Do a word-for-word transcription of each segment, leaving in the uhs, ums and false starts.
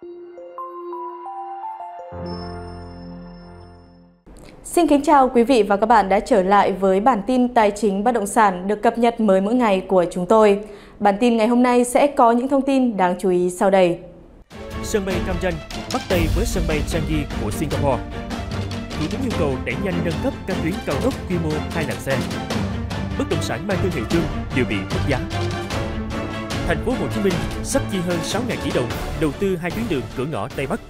Xin kính chào quý vị và các bạn đã trở lại với bản tin tài chính bất động sản được cập nhật mới mỗi ngày của chúng tôi. Bản tin ngày hôm nay sẽ có những thông tin đáng chú ý sau đây. Sân bay Cam Ranh bắt tay với sân bay Changi của Singapore. Thủ tướng yêu cầu đẩy nhanh nâng cấp các tuyến cao tốc quy mô hai làn xe. Bất động sản mang thương hiệu Trump đều bị mất giá. Thành phố Hồ Chí Minh sắp chi hơn sáu nghìn tỷ đồng đầu tư hai tuyến đường cửa ngõ Tây Bắc.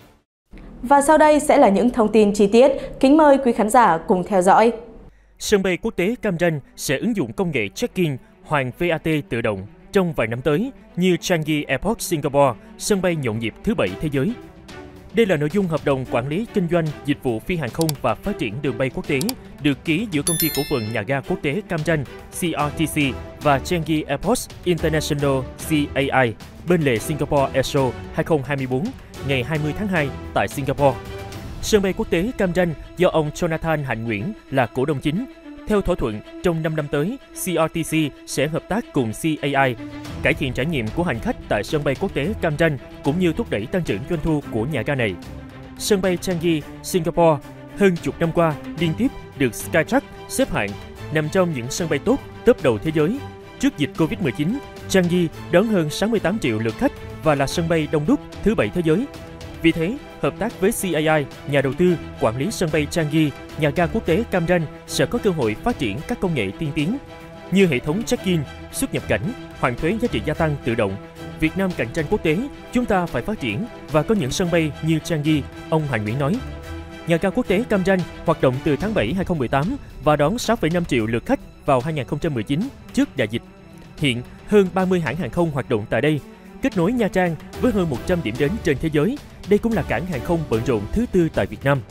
Và sau đây sẽ là những thông tin chi tiết. Kính mời quý khán giả cùng theo dõi. Sân bay quốc tế Cam Ranh sẽ ứng dụng công nghệ check-in hoàn vê a tê tự động trong vài năm tới như Changi Airport Singapore, sân bay nhộn nhịp thứ bảy thế giới. Đây là nội dung hợp đồng quản lý kinh doanh dịch vụ phi hàng không và phát triển đường bay quốc tế được ký giữa công ty cổ phần nhà ga quốc tế Cam Ranh (xê rờ tê xê) và Changi Airports International (xê a i) bên lề Singapore Airshow hai không hai tư ngày hai mươi tháng hai tại Singapore. Sân bay quốc tế Cam Ranh do ông Jonathan Hạnh Nguyễn là cổ đông chính. Theo thỏa thuận, trong năm năm tới, xê rờ tê xê sẽ hợp tác cùng xê a i, cải thiện trải nghiệm của hành khách tại sân bay quốc tế Cam Ranh cũng như thúc đẩy tăng trưởng doanh thu của nhà ga này. Sân bay Changi, Singapore, hơn chục năm qua liên tiếp được Skytrax xếp hạng nằm trong những sân bay tốt, top đầu thế giới. Trước dịch Covid mười chín, Changi đón hơn sáu mươi tám triệu lượt khách và là sân bay đông đúc thứ bảy thế giới. Vì thế, hợp tác với xê a i, nhà đầu tư, quản lý sân bay Changi, nhà ga quốc tế Cam Ranh sẽ có cơ hội phát triển các công nghệ tiên tiến như hệ thống check-in, xuất nhập cảnh, hoàn thuế giá trị gia tăng tự động. Việt Nam cạnh tranh quốc tế, chúng ta phải phát triển và có những sân bay như Changi, ông Hạnh Nguyễn nói. Nhà ga quốc tế Cam Ranh hoạt động từ tháng bảy hai không một tám và đón sáu phẩy năm triệu lượt khách vào hai nghìn không trăm mười chín trước đại dịch. Hiện, hơn ba mươi hãng hàng không hoạt động tại đây, kết nối Nha Trang với hơn một trăm điểm đến trên thế giới. Đây cũng là cảng hàng không bận rộn thứ tư tại Việt Nam.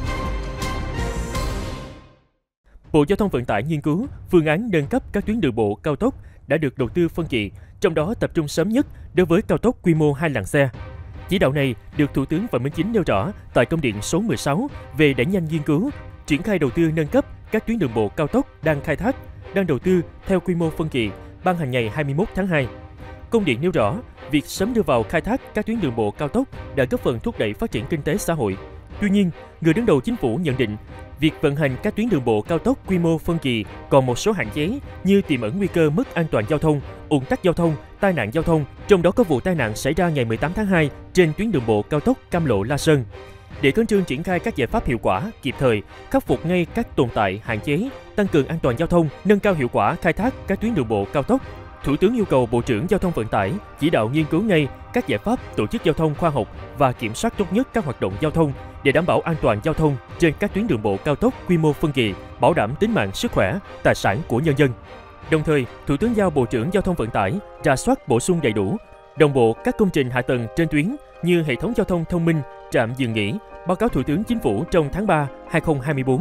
Bộ Giao thông Vận tải nghiên cứu phương án nâng cấp các tuyến đường bộ cao tốc đã được đầu tư phân kỳ, trong đó tập trung sớm nhất đối với cao tốc quy mô hai làn xe. Chỉ đạo này được Thủ tướng Phạm Minh Chính nêu rõ tại công điện số mười sáu về đẩy nhanh nghiên cứu, triển khai đầu tư nâng cấp các tuyến đường bộ cao tốc đang khai thác, đang đầu tư theo quy mô phân kỳ, ban hành ngày hai mươi mốt tháng hai. Công điện nêu rõ, việc sớm đưa vào khai thác các tuyến đường bộ cao tốc đã góp phần thúc đẩy phát triển kinh tế xã hội. Tuy nhiên, người đứng đầu chính phủ nhận định, việc vận hành các tuyến đường bộ cao tốc quy mô phân kỳ còn một số hạn chế như tiềm ẩn nguy cơ mất an toàn giao thông, ùn tắc giao thông, tai nạn giao thông, trong đó có vụ tai nạn xảy ra ngày mười tám tháng hai trên tuyến đường bộ cao tốc Cam Lộ - La Sơn. Để khẩn trương triển khai các giải pháp hiệu quả, kịp thời, khắc phục ngay các tồn tại, hạn chế, tăng cường an toàn giao thông, nâng cao hiệu quả khai thác các tuyến đường bộ cao tốc, Thủ tướng yêu cầu Bộ trưởng Giao thông Vận tải chỉ đạo nghiên cứu ngay các giải pháp tổ chức giao thông khoa học và kiểm soát tốt nhất các hoạt động giao thông để đảm bảo an toàn giao thông trên các tuyến đường bộ cao tốc quy mô phân kỳ, bảo đảm tính mạng, sức khỏe, tài sản của nhân dân. Đồng thời, Thủ tướng giao Bộ trưởng Giao thông Vận tải rà soát bổ sung đầy đủ, đồng bộ các công trình hạ tầng trên tuyến như hệ thống giao thông thông minh, trạm dừng nghỉ, báo cáo Thủ tướng Chính phủ trong tháng ba hai không hai tư.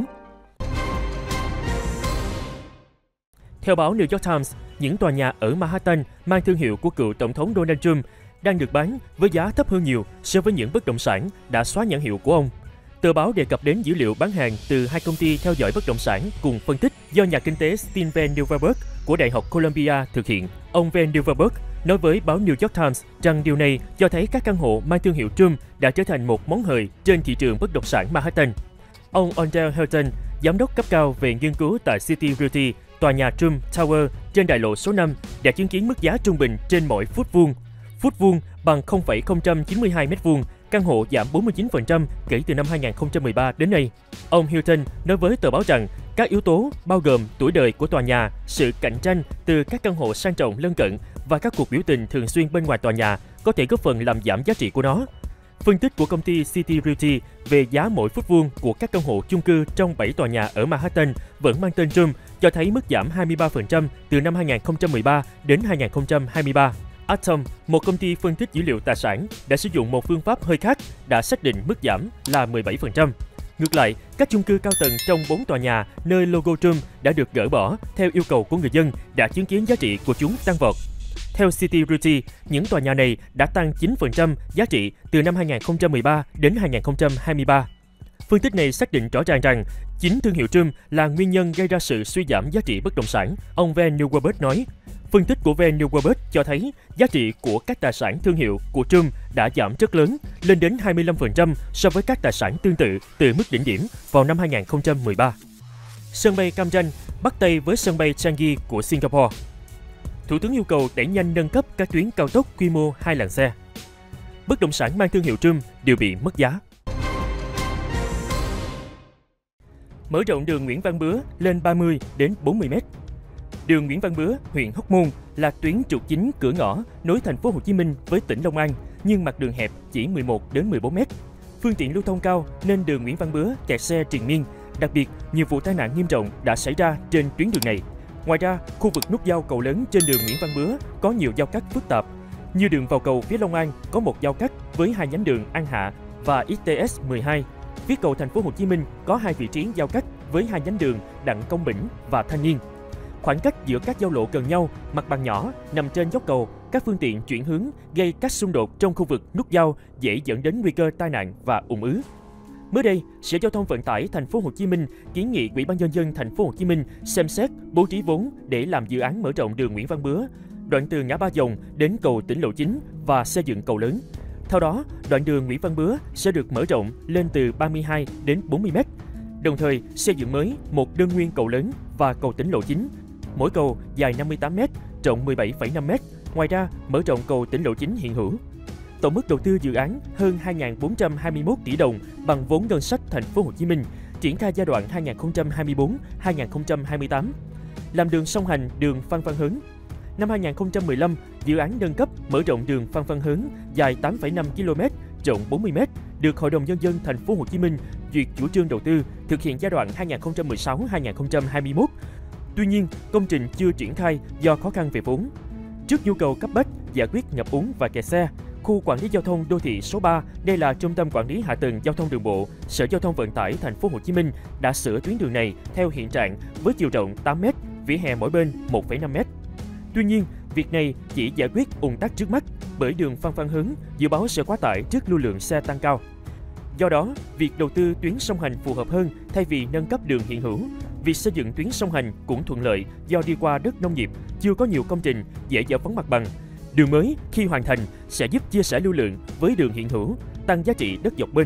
Theo báo New York Times, những tòa nhà ở Manhattan mang thương hiệu của cựu Tổng thống Donald Trump đang được bán với giá thấp hơn nhiều so với những bất động sản đã xóa nhãn hiệu của ông. Tờ báo đề cập đến dữ liệu bán hàng từ hai công ty theo dõi bất động sản cùng phân tích do nhà kinh tế Steve Van Nieuwenburg của Đại học Columbia thực hiện. Ông Van Nieuwenburg nói với báo New York Times rằng điều này cho thấy các căn hộ mang thương hiệu Trump đã trở thành một món hời trên thị trường bất động sản Manhattan. Ông Ondel Hilton, giám đốc cấp cao về nghiên cứu tại City Realty, tòa nhà Trump Tower trên đại lộ số năm đã chứng kiến mức giá trung bình trên mỗi phút vuông. Phút vuông bằng không phẩy không chín hai mét vuông, căn hộ giảm bốn mươi chín phần trăm kể từ năm hai nghìn không trăm mười ba đến nay. Ông Hilton nói với tờ báo rằng các yếu tố bao gồm tuổi đời của tòa nhà, sự cạnh tranh từ các căn hộ sang trọng lân cận và các cuộc biểu tình thường xuyên bên ngoài tòa nhà có thể góp phần làm giảm giá trị của nó. Phân tích của công ty City Realty về giá mỗi phút vuông của các căn hộ chung cư trong bảy tòa nhà ở Manhattan vẫn mang tên Trump cho thấy mức giảm hai mươi ba phần trăm từ năm hai nghìn không trăm mười ba đến hai nghìn không trăm hai mươi ba. Atom, một công ty phân tích dữ liệu tài sản, đã sử dụng một phương pháp hơi khác, đã xác định mức giảm là mười bảy phần trăm. Ngược lại, các chung cư cao tầng trong bốn tòa nhà nơi logo Trump đã được gỡ bỏ theo yêu cầu của người dân đã chứng kiến giá trị của chúng tăng vọt. Theo City Realty, những tòa nhà này đã tăng chín phần trăm giá trị từ năm hai nghìn không trăm mười ba đến hai nghìn không trăm hai mươi ba. Phân tích này xác định rõ ràng rằng chính thương hiệu Trump là nguyên nhân gây ra sự suy giảm giá trị bất động sản, ông Van Nieuwenburg nói. Phân tích của Van Nieuwebord cho thấy giá trị của các tài sản thương hiệu của Trump đã giảm rất lớn, lên đến hai mươi lăm phần trăm so với các tài sản tương tự từ mức đỉnh điểm vào năm hai nghìn không trăm mười ba. Sân bay Cam Ranh bắt tay với sân bay Changi của Singapore. Thủ tướng yêu cầu đẩy nhanh nâng cấp các tuyến cao tốc quy mô hai làn xe. Bất động sản mang thương hiệu Trump đều bị mất giá. Mở rộng đường Nguyễn Văn Bứa lên ba mươi đến bốn mươi mét. Đường Nguyễn Văn Bứa, huyện Hóc Môn là tuyến trục chính cửa ngõ nối thành phố Hồ Chí Minh với tỉnh Long An, nhưng mặt đường hẹp chỉ mười một đến mười bốn mét. Phương tiện lưu thông cao nên đường Nguyễn Văn Bứa kẹt xe triền miên. Đặc biệt, nhiều vụ tai nạn nghiêm trọng đã xảy ra trên tuyến đường này. Ngoài ra, khu vực nút giao cầu lớn trên đường Nguyễn Văn Bứa có nhiều giao cắt phức tạp. Như đường vào cầu phía Long An có một giao cắt với hai nhánh đường An Hạ và I T S mười hai. Phía cầu thành phố Hồ Chí Minh có hai vị trí giao cắt với hai nhánh đường Đặng Công Bỉnh và Thanh Niên. Khoảng cách giữa các giao lộ gần nhau, mặt bằng nhỏ, nằm trên dốc cầu, các phương tiện chuyển hướng gây các xung đột trong khu vực nút giao dễ dẫn đến nguy cơ tai nạn và ùn ứ. Mới đây, Sở Giao thông Vận tải thành phố Hồ Chí Minh kiến nghị Ủy ban nhân dân thành phố Hồ Chí Minh xem xét bố trí vốn để làm dự án mở rộng đường Nguyễn Văn Bứa, đoạn từ ngã ba Dòng đến cầu Tỉnh Lộ chín và xây dựng cầu lớn. Theo đó, đoạn đường Nguyễn Văn Bứa sẽ được mở rộng lên từ ba mươi hai đến bốn mươi mét, đồng thời xây dựng mới một đơn nguyên cầu lớn và cầu Tỉnh Lộ chín. Mỗi cầu dài năm mươi tám mét, rộng mười bảy phẩy năm mét. Ngoài ra, mở rộng cầu Tỉnh Lộ chín hiện hữu. Tổng mức đầu tư dự án hơn hai nghìn bốn trăm hai mươi mốt tỷ đồng bằng vốn ngân sách thành phố Hồ Chí Minh, triển khai giai đoạn hai nghìn không trăm hai mươi tư đến hai nghìn không trăm hai mươi tám. Làm đường song hành đường Phan Văn Hớn. Năm hai nghìn không trăm mười lăm, dự án nâng cấp mở rộng đường Phan Văn Hớn dài tám phẩy năm ki lô mét, rộng bốn mươi mét, được Hội đồng nhân dân thành phố Hồ Chí Minh duyệt chủ trương đầu tư, thực hiện giai đoạn hai nghìn không trăm mười sáu đến hai nghìn không trăm hai mươi mốt. Tuy nhiên, công trình chưa triển khai do khó khăn về vốn. Trước nhu cầu cấp bách giải quyết ngập úng và kẹt xe, khu quản lý giao thông đô thị số ba, đây là trung tâm quản lý hạ tầng giao thông đường bộ, Sở Giao thông Vận tải thành phố Hồ Chí Minh đã sửa tuyến đường này theo hiện trạng với chiều rộng tám mét, vỉa hè mỗi bên một phẩy năm mét. Tuy nhiên, việc này chỉ giải quyết ùn tắc trước mắt bởi đường Phan Văn Hớn dự báo sẽ quá tải trước lưu lượng xe tăng cao. Do đó, việc đầu tư tuyến song hành phù hợp hơn thay vì nâng cấp đường hiện hữu. Việc xây dựng tuyến song hành cũng thuận lợi do đi qua đất nông nghiệp, chưa có nhiều công trình, dễ giải phóng mặt bằng. Đường mới khi hoàn thành sẽ giúp chia sẻ lưu lượng với đường hiện hữu, tăng giá trị đất dọc bên.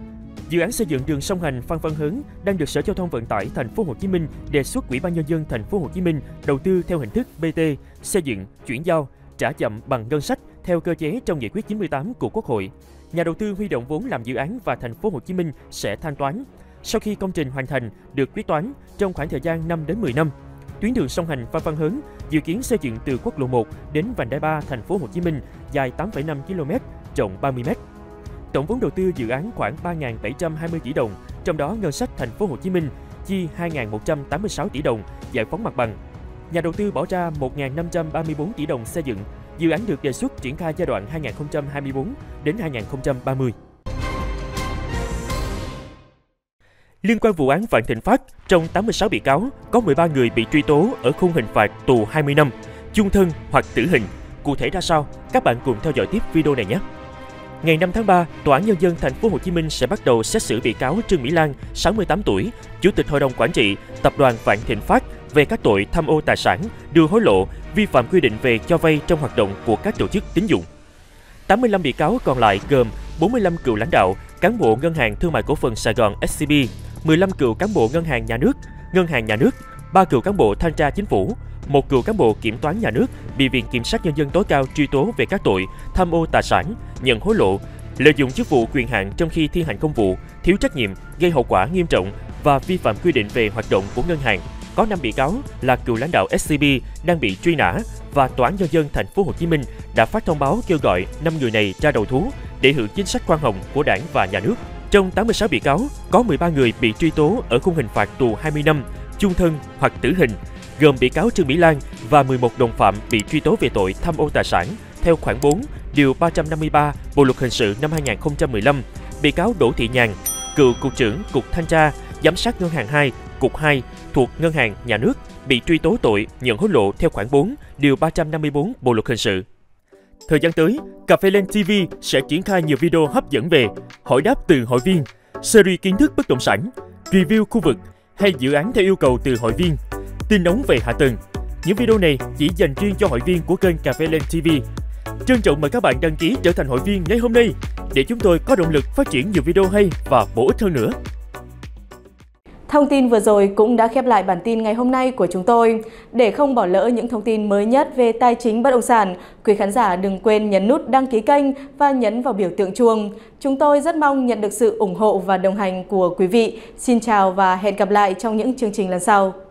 Dự án xây dựng đường song hành Phan Văn Hớn đang được Sở Giao thông Vận tải thành phố Hồ Chí Minh đề xuất Ủy ban nhân dân thành phố Hồ Chí Minh đầu tư theo hình thức B T, xây dựng, chuyển giao, trả chậm bằng ngân sách theo cơ chế trong Nghị quyết chín mươi tám của Quốc hội. Nhà đầu tư huy động vốn làm dự án và thành phố Hồ Chí Minh sẽ thanh toán. Sau khi công trình hoàn thành được quyết toán trong khoảng thời gian năm đến mười năm. Tuyến đường song hành Phan Văn Hớn dự kiến xây dựng từ quốc lộ một đến vành đai ba thành phố Hồ Chí Minh dài tám phẩy năm ki lô mét, rộng ba mươi mét. Tổng vốn đầu tư dự án khoảng ba nghìn bảy trăm hai mươi tỷ đồng, trong đó ngân sách thành phố Hồ Chí Minh chi hai nghìn một trăm tám mươi sáu tỷ đồng giải phóng mặt bằng. Nhà đầu tư bỏ ra một nghìn năm trăm ba mươi tư tỷ đồng xây dựng. Dự án được đề xuất triển khai giai đoạn hai nghìn không trăm hai mươi tư đến hai nghìn không trăm ba mươi. Liên quan vụ án Vạn Thịnh Phát, trong tám mươi sáu bị cáo, có mười ba người bị truy tố ở khung hình phạt tù hai mươi năm, chung thân hoặc tử hình. Cụ thể ra sao? Các bạn cùng theo dõi tiếp video này nhé. Ngày năm tháng ba, Tòa án Nhân dân thành phố Hồ Chí Minh sẽ bắt đầu xét xử bị cáo Trương Mỹ Lan, sáu mươi tám tuổi, Chủ tịch Hội đồng Quản trị Tập đoàn Vạn Thịnh Phát về các tội tham ô tài sản, đưa hối lộ, vi phạm quy định về cho vay trong hoạt động của các tổ chức tín dụng. tám mươi lăm bị cáo còn lại gồm bốn mươi lăm cựu lãnh đạo, cán bộ Ngân hàng Thương mại Cổ phần Sài Gòn S C B, mười lăm cựu cán bộ Ngân hàng Nhà nước, Ngân hàng Nhà nước, ba cựu cán bộ Thanh tra Chính phủ, một cựu cán bộ Kiểm toán Nhà nước bị Viện Kiểm sát Nhân dân tối cao truy tố về các tội tham ô tài sản, nhận hối lộ, lợi dụng chức vụ quyền hạn trong khi thi hành công vụ, thiếu trách nhiệm, gây hậu quả nghiêm trọng và vi phạm quy định về hoạt động của ngân hàng. Có năm bị cáo là cựu lãnh đạo S C B đang bị truy nã và Tòa án Nhân dân thành phố Hồ Chí Minh đã phát thông báo kêu gọi năm người này ra đầu thú để hưởng chính sách khoan hồng của Đảng và Nhà nước. Trong tám mươi sáu bị cáo, có mười ba người bị truy tố ở khung hình phạt tù hai mươi năm, chung thân hoặc tử hình, gồm bị cáo Trương Mỹ Lan và mười một đồng phạm bị truy tố về tội tham ô tài sản theo khoản bốn, điều ba trăm năm mươi ba Bộ luật hình sự năm hai nghìn không trăm mười lăm. Bị cáo Đỗ Thị Nhàn, cựu cục trưởng Cục Thanh tra, Giám sát Ngân hàng hai, Cục hai thuộc Ngân hàng Nhà nước bị truy tố tội nhận hối lộ theo khoản bốn, điều ba trăm năm mươi tư Bộ luật hình sự. Thời gian tới, Cà phê Lên ti vi sẽ triển khai nhiều video hấp dẫn về hỏi đáp từ hội viên, series kiến thức bất động sản, review khu vực hay dự án theo yêu cầu từ hội viên, tin nóng về hạ tầng, Những video này chỉ dành riêng cho hội viên của kênh Cà Phê Lên ti vi. Trân trọng mời các bạn đăng ký trở thành hội viên ngay hôm nay để chúng tôi có động lực phát triển nhiều video hay và bổ ích hơn nữa. Thông tin vừa rồi cũng đã khép lại bản tin ngày hôm nay của chúng tôi. Để không bỏ lỡ những thông tin mới nhất về tài chính bất động sản, quý khán giả đừng quên nhấn nút đăng ký kênh và nhấn vào biểu tượng chuông. Chúng tôi rất mong nhận được sự ủng hộ và đồng hành của quý vị. Xin chào và hẹn gặp lại trong những chương trình lần sau.